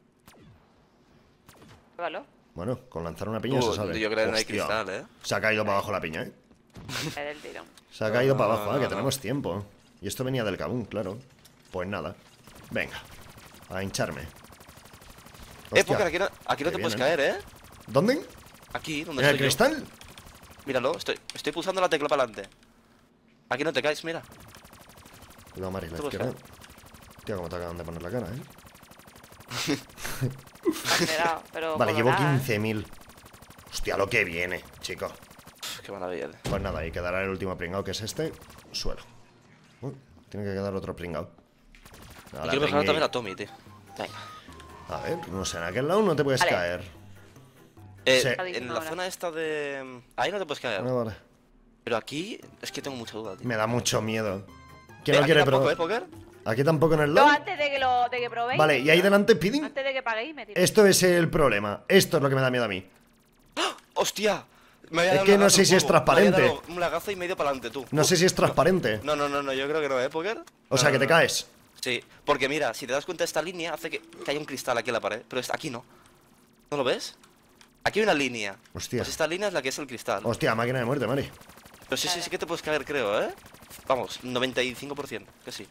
Pruébalo. Bueno, con lanzar una piña se sabe. Yo creo que no hay Hostia. cristal, Se ha caído para abajo la piña, ¿eh? Es del tirón. Se ha caído para No, abajo, no, que no. tenemos tiempo. Y esto venía del Kabum, claro. Pues nada. Venga. A hincharme. Hostia, Póker, aquí no que te puedes vienen. caer, ¿eh? ¿Dónde? Aquí, donde ¿En el estoy yo. cristal? Míralo, estoy pulsando la tecla para adelante. Aquí no te caes, mira. Cuidado, Mari, la Tú izquierda. busca. Tío, como te acaban de poner la cara, ¿eh? Exagerado, pero Vale, llevo colorada, ¿eh? 15.000. Hostia, lo que viene, chico. Uf, qué maravilla. Pues nada, ahí quedará el último pringao, que es este. Suelo. Uy, tiene que quedar otro pringao. Y Ahora, quiero mejorar pringui. también a Tommy, tío. Venga. A ver, no sé, en aquel lado no te puedes Vale. caer. Sí. En la zona esta de... Ahí no te puedes caer. Ah, vale. Pero aquí es que tengo mucha duda, tío. Me da mucho miedo. ¿Quién lo Aquí quiere tampoco, probar? Poker? Aquí tampoco en el Yo lado. antes de que probéis. Vale, y ahí delante Pidding. Antes de que paguéis, me tiro. Esto es el problema. Esto es lo que me da miedo a mí. ¡Hostia! Me había Es dado que un no lagazo sé un si es huevo. Me transparente. había dado un lagazo y medio para adelante, tú. No sé si es transparente. No, yo creo que no, Poker? O sea, que te caes. Sí, porque mira, si te das cuenta, esta línea hace que haya un cristal aquí en la pared, pero aquí no. ¿No lo ves? Aquí hay una línea. Hostia. Pues esta línea es la que es el cristal. Hostia, máquina de muerte, Mari. Pero sí que te puedes caer, creo, ¿eh? Vamos, 95%, que sí.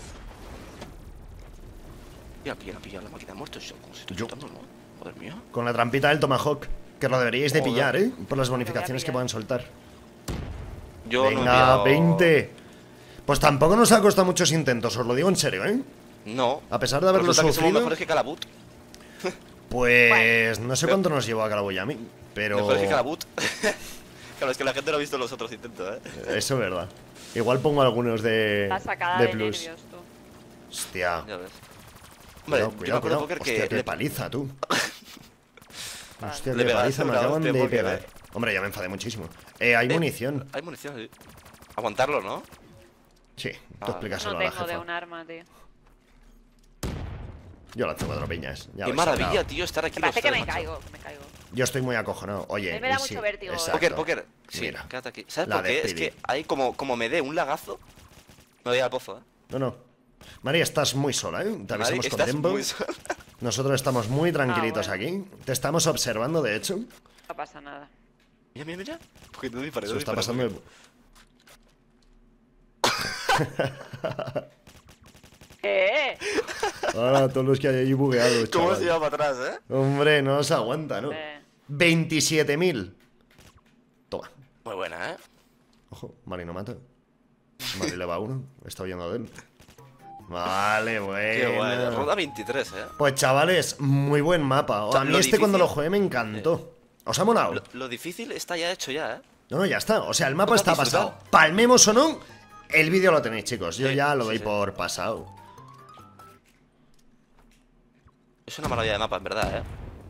Mira, pilla la máquina de muertos. Como si estoy Yo. chutando, ¿no? Joder mío. Con la trampita del Tomahawk. Que lo deberíais de Joder. pillar, ¿eh? Por las bonificaciones que pillar. puedan soltar. Yo no he Venga, pillado- 20. Pues tampoco nos ha costado muchos intentos, os lo digo en serio, ¿eh? No. A pesar de haberlo Resulta que somos sufrido, mejores que Calabut. pues no sé cuánto nos llevó a Calaboya a mí, pero Mejores que Calabut. Claro, es que la gente no ha visto los otros intentos, ¿eh? eso es verdad. Igual pongo algunos de, La sacada de de plus. nervios, tú. Hostia. Ya ves. Cuidado, Hombre, yo me cuidado, acuerdo, cuidado. Poker, Hostia, que qué le- paliza, tú. Hostia, Le qué pegaste paliza me una acaban hostia, de Poker, pegar. Hombre, ya me enfadé muchísimo. Hay munición. Hay munición, sí. Aguantarlo, ¿no? Sí, tú Ah. explícaselo No a la tengo de jefa. un arma, tío. Yo lanzo 4 piñas. Ya Qué vais maravilla, sobrado. tío, estar aquí Me los parece que tres, me macho. caigo, que me caigo. Yo estoy muy acojonado. Oye, A mí me da y mucho sí, vértigo. exacto. Poker, sí, Mira. quédate aquí. ¿Sabes La por qué? Es despedí. que ahí como me dé un lagazo, me voy al pozo, ¿eh? No, no. María, estás muy sola, ¿eh? Te Mari, avisamos con estás tiempo. muy sola. Nosotros estamos muy tranquilitos bueno. aquí. Te estamos observando, de hecho. No pasa nada. Mira. Porque no dispares, Eso no está dispares, pasando. ¿Qué? Ahora todos los que hay ahí bugueados, ¿Cómo chaval. se iba para atrás, eh? Hombre, no se aguanta, ¿no? 27.000. Toma. Muy buena, ¿eh? Ojo, Mari no mata. Mari le va uno. Está huyendo de él. Vale, Qué bueno. guay. Roda 23, ¿eh? Pues chavales, muy buen mapa. O sea, A mí lo este cuando difícil- lo jugué me encantó. ¿Os ha molado? Lo difícil está ya hecho ya, ¿eh? No, no, ya está. O sea, el mapa Toca está disfrutar. pasado. Palmemos o no, el vídeo lo tenéis, chicos. Yo Sí, ya lo sí, doy sí. por pasado. Es una maravilla de mapa, en verdad, ¿eh?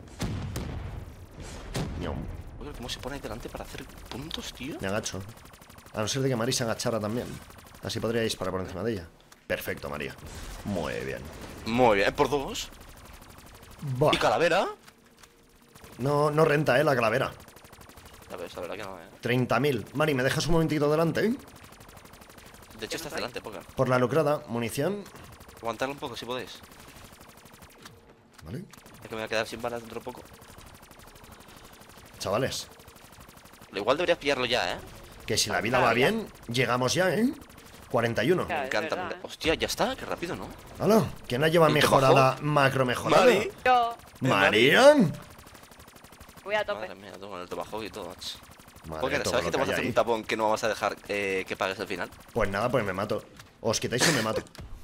Ñom, Oye, ¿cómo se pone ahí delante para hacer puntos, tío? me agacho. A no ser de que Mari se agachara también. Así podría disparar por encima de ella. Perfecto, María. Muy bien. Muy bien, por dos. Buah. ¿Y calavera? No, no renta, la calavera. Ya ves, la verdad que no, ¿eh? 30.000. Mari, ¿me dejas un momentito delante, De hecho, estás delante, Poker. Por la lucrada, munición. Aguantarlo un poco, si podéis. Vale. Es que me voy a quedar sin balas dentro de poco. Chavales, Igual deberías pillarlo ya, ¿eh? que si la vida va bien, llegamos ya, 41. Claro. Me es encanta. verdad, ¿eh? Hostia, ya está, qué rápido, ¿no? ¿Hola? ¿Quién la lleva ¿El mejorada, macro mejorada? Mari. Yo ¿María? voy a tope. Madre mía, tú con el tomahawk y todo, macho. Madre, Poker, todo ¿sabes lo que te vas a hay hacer ahí. un tapón que no vamos a dejar que pagues al final? Pues nada, pues me mato. Os quitáis y me mato.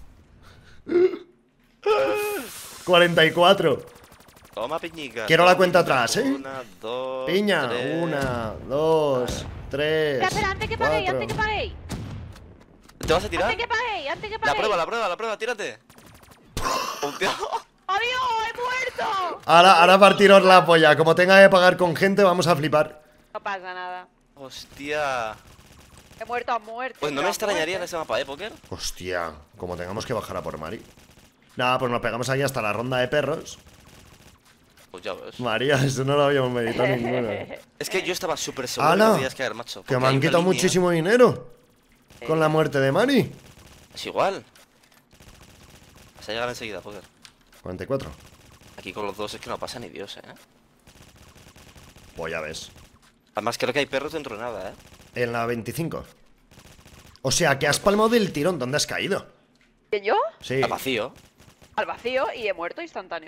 44. Toma, piñica. Quiero la toma, cuenta piñica. atrás, ¿eh? 1, 2, Piña, 3. 1, 2, 3. Espera, espera, antes que paguéis, antes que paguéis. ¿Te vas a tirar? Antes que paguéis, antes que La paguéis. prueba, tírate. Hostia. ¡Adiós! ¡He muerto! Ahora partiros la polla. Como tenga que pagar con gente, vamos a flipar. No pasa nada. Hostia. He muerto a muerte. Pues no pero me a extrañaría en muerte. ese mapa, Poker. Hostia, como tengamos que bajar a por Mari. Nada, pues nos pegamos aquí hasta la ronda de perros. Pues ya ves. María, eso no lo habíamos meditado ninguno. Es que yo estaba súper seguro ¡Hala! que no tenías que haber, macho. Que porque me hay han una quitado línea. muchísimo dinero con la muerte de Mari. Es igual. Vas a llegar enseguida, Poker. 44. Aquí con los dos es que no pasa ni Dios, Pues ya ves. Además creo que hay perros dentro de nada, En la 25. O sea, que has palmado del tirón. ¿Dónde has caído? ¿Quién yo? Sí. Al vacío. Al vacío y he muerto instantáneo.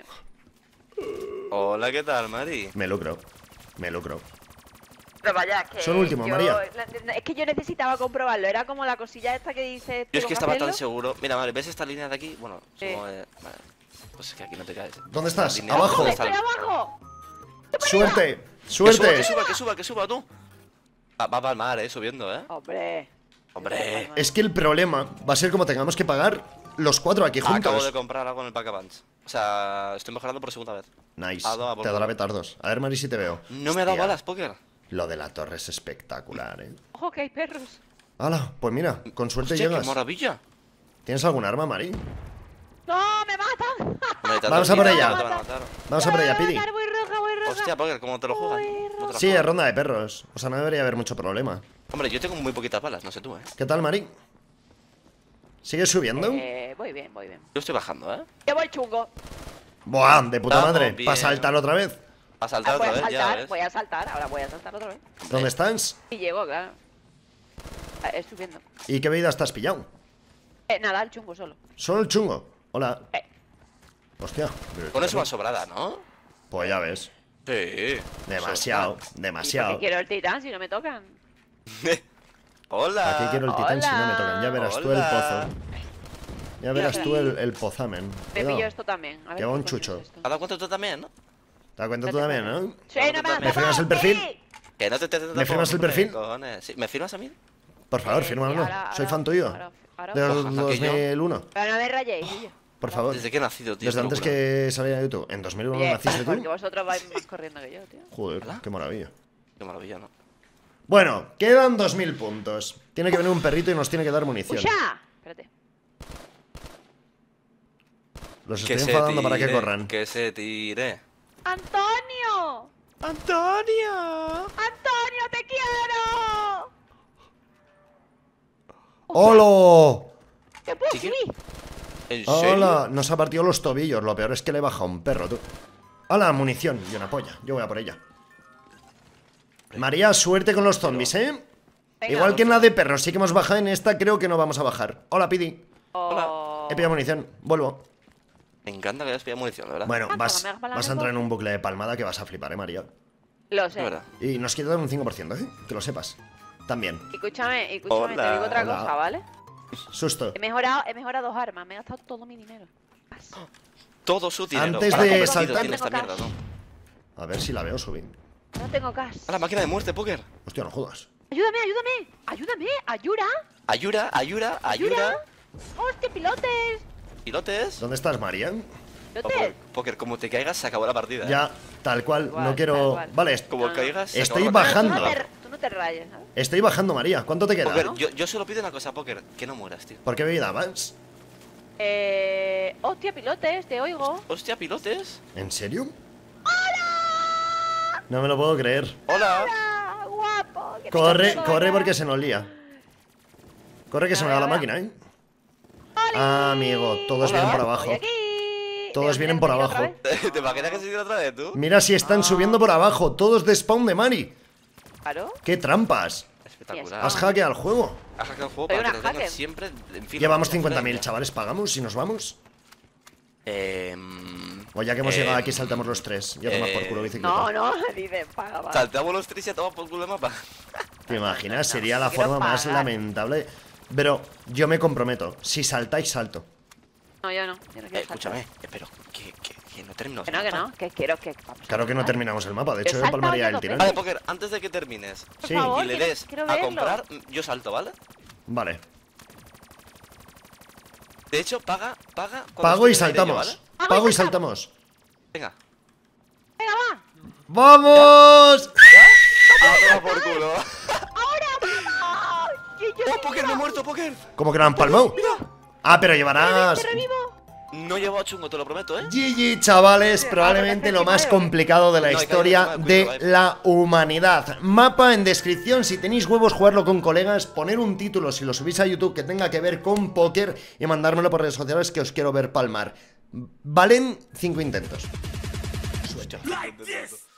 Hola, ¿qué tal, Mari? Me lucro. Me lucro. Pero vaya, es que. Son último, María. Es que yo necesitaba comprobarlo. Era como la cosilla esta que dice. Yo es que estaba tan hacerlo. seguro. Mira, Mari, ¿ves esta línea de aquí? Bueno, Sí. como, vale. Pues es que aquí no te caes. ¿Dónde estás? La línea- Abajo. ¿Dónde ¡Estoy está el- abajo! ¡Suerte! Que suba, ¡Suerte! que suba, tú. Va a palmar, subiendo, Hombre. Hombre. Es que el problema va a ser como tengamos que pagar los 4 aquí Acabo juntos. de comprar algo en el Pack Avance. O sea, estoy mejorando por segunda vez. Nice. Ah, no, por Te dará favor. petardos. A ver, Mari, si te veo. No me ha dado Hostia, balas, Poker. Lo de la torre es espectacular, Ojo que hay perros. ¡Hala! Pues mira, con suerte Hostia, qué llegas. maravilla. ¿Tienes algún arma, Mari? ¡No! ¡Me matan! Hombre, te Vamos han a por dado ella. miedo, te van a matar. Vamos a por ella, Pidi. Voy roja, voy roja. Hostia, Poker, ¿cómo te lo juegas? ¿Cómo te lo Sí, es juegas? ronda de perros. O sea, no debería haber mucho problema. Hombre, yo tengo muy poquitas balas, no sé tú, ¿Qué tal, Mari? ¿Sigues subiendo? Voy bien, voy bien. Yo estoy bajando, Que voy chungo. ¡Buah! De puta Estamos madre. bien. ¿Para saltar otra vez? A saltar voy otra a vez, ya saltar, ves. voy a saltar. Ahora voy a saltar otra vez. ¿Dónde estás? Y llego, claro. Subiendo. ¿Y qué bebida estás pillado? Nada, el chungo solo. Solo el chungo. Hola. Hostia. Con eso va sobrada, ¿no? Pues ya ves. Sí. Demasiado. ¿Y por qué Demasiado. quiero el titán si no me tocan? Hola. Aquí quiero el titán si no me tocan. Ya verás tú el Hola. pozo. Ya verás tú el pozamen. Me Cuidado. pillo esto también. A ver Que va qué un coño chucho. es esto. ¿Te has dado cuenta tú también, no? ¿Te das cuenta tú también, no? Sí, no me ¿Me firmas el perfil? Que no te ¿Me firmas el perfil? Cojones. Sí, ¿me firmas a mí? Por favor, fírmalo. ahora- Soy ahora- fan tuyo. ahora- De Ojalá que yo. 2001. Pero no me rayéis, Guillo. Por favor. Desde que he nacido, tío. Desde es antes locura. que saliera de YouTube. ¿En 2001 Oye, naciste porque tú? vosotros vais más corriendo que yo, tío. Joder, ¿Hola? qué maravilla. Qué maravilla, ¿no? Bueno, quedan 2000 puntos. Tiene que venir un perrito y nos tiene que dar munición. ¡Escucha! Espérate. Los Que estoy se enfadando para que tire, corran. Que se tire. ¡Antonio! ¡Antonio! ¡Antonio, te quiero! ¡Hola! ¿Qué puedo ¿Sí que? subir? ¿En serio? ¡Hola! Nos ha partido los tobillos. Lo peor es que le he bajado un perro, tú. ¡Hola! Munición y una polla. Yo voy a por ella. María, suerte con los zombies, ¿eh? Venga. Igual que en la de perros, sí que hemos bajado en esta, creo que no vamos a bajar. Hola, Pidi. Oh. He pillado munición. Vuelvo. Me encanta que hayas pillado munición, de verdad. Bueno, Ah, vas pero me has a entrar en un bucle de palmada que vas a flipar, María. Lo De sé. verdad. Y nos quiere dar un 5%, ¿eh? Que lo sepas. También. Escúchame, te Hola. digo otra Hola. cosa, ¿vale? Susto. He mejorado 2 armas, me he gastado todo mi dinero. Todo su dinero. Antes Para de convertido saltar- tiene esta Tengo mierda, cash. ¿no? A ver si la veo subir. No tengo cash. A la máquina de muerte, Poker. Hostia, no jodas. Ayúdame, ayúdame, ayúdame, ayuda. Ayuda, ayuda, ayuda. ¡Hostia, pilotes! Pilotes. ¿Dónde estás, María? ¡Pilotes! Poker, como te caigas, se acabó la partida. ¿eh? Ya, tal cual. Igual, No tal cual. cual. Vale, Como No, no. caigas, se Estoy acabó la partida. bajando. Tú no te rayes, ¿sabes? estoy bajando, María. ¿Cuánto te queda? Poker, yo solo pido una cosa, Poker. Que no mueras, tío. ¿Por qué bebida vas? Hostia, pilotes, te oigo. Hostia, pilotes. ¿En serio? ¡Hola! No me lo puedo creer. Hola. ¡Hola, guapo! que te Corre, quiero, corre ¿verdad? porque se nos lía. Corre que se me va la máquina, ¿eh? Amigo, todos Hola. vienen por abajo. Estoy aquí. Todos ¿Te vienen por imaginas abajo. que otra vez? ¿Te imaginas que se tira otra vez, tú? Mira si están subiendo por abajo. Todos de spawn de Mari. Claro. ¡Qué trampas! Espectacular. ¿Has hackeado el juego? Has hackeado el juego Soy para que una te tengas hacker. siempre en fila. Llevamos de 50.000, frente. chavales. ¿Pagamos y nos vamos? Em, O ya que hemos llegado aquí saltamos los tres. Ya tomas por culo bicicleta. No, no, dice, paga, va. Saltamos los tres y a tomar por culo el mapa. ¿Te imaginas? Sería la quiero forma más pagar. lamentable. Pero yo me comprometo. Si saltáis, salto. No, yo no. Yo no quiero Escúchame, saltar. pero que no termino. Que no, que no. Que quiero que. Vamos a Claro que no saltar. terminamos el mapa. De Yo hecho, he yo saltado palmaría ya el dos tirón. Vale, Poker, antes de que termines Sí, favor. y le quiero- des quiero a verlo. comprar, yo salto, ¿vale? Vale. De hecho, paga cuando Pago y esté en el aire yo, saltamos. ¿vale? Pago y saltamos. Venga. Venga, va. ¡Vamos! toma por culo. ¡Oh, Poker, me he muerto, Poker! ¿Cómo que no han palmado? Ah, pero llevarás... No llevo a chungo, te lo prometo, GG, chavales, probablemente lo más complicado de la historia de la humanidad. Mapa en descripción, si tenéis huevos jugarlo con colegas, poner un título si lo subís a YouTube que tenga que ver con póker y mandármelo por redes sociales que os quiero ver palmar. Valen 5 intentos. Hostia.